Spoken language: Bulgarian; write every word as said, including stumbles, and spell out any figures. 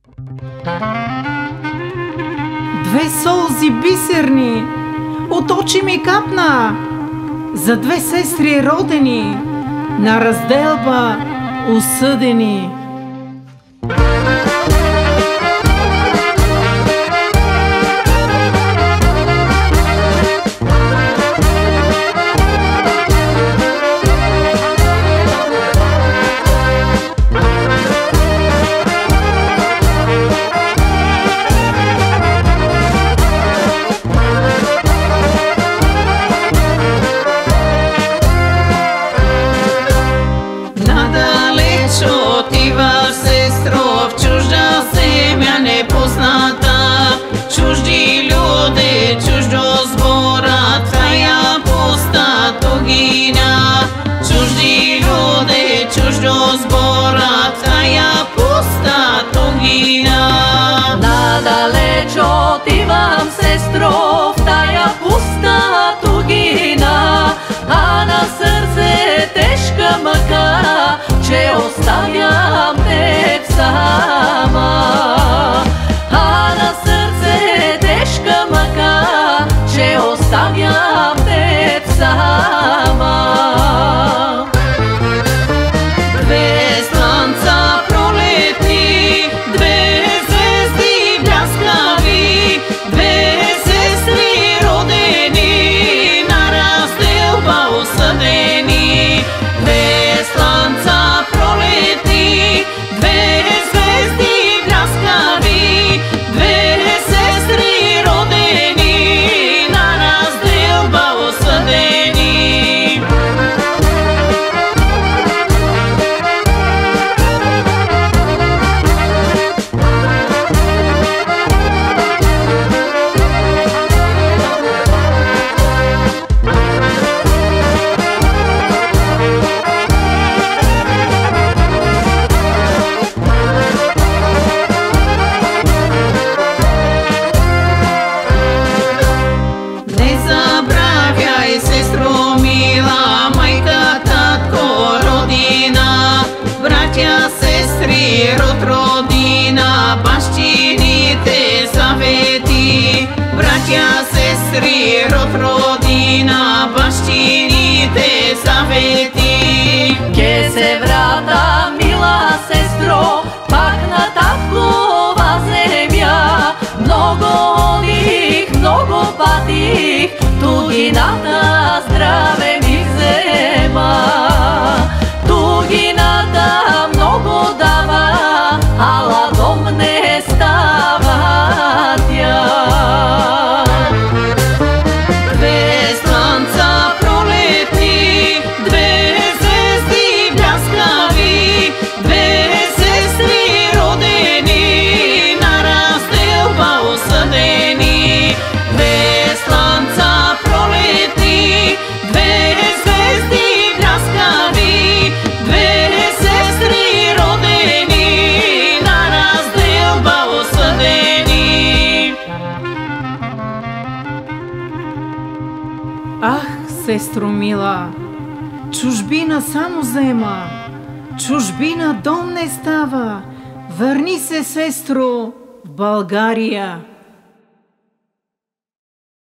Две сълзи бисерни от очи ми капна за две сестри родени, на разделба осъдени. Чужди люди, чуждо збора, твоя пуста тугина. Чужди люди, чуждо збора, твоя пуста тугина. Надалеч отивам, сестро, в тая пуста тугина, а на сърце тежка мъка, че оставям теб сама. Че оставям теб сама. Две слънца пролетни, две звезди бляскави, две сестри родени, на разделба осъдени. Две слънца пролетни, две звезди бляскави, две сестри родени, род родина, бащините съвети. Братя, сестри, род родина, бащините съвети. Ке се врата, мила сестро, пак на таткова земя. Много ходих, много пътих, тугината здраве ми взема. Тугината много дава, ала дом не става тя. Две слънца пролетни, две звезди бляскави, две сестри родени, на разделба осъдени. Две слънца пролетни, две звезди бляскави, две сестри родени, на разделба осъдени. Ах, сестро мила, чужбина само взема, чужбина дом не става. Върни се, сестро, в България.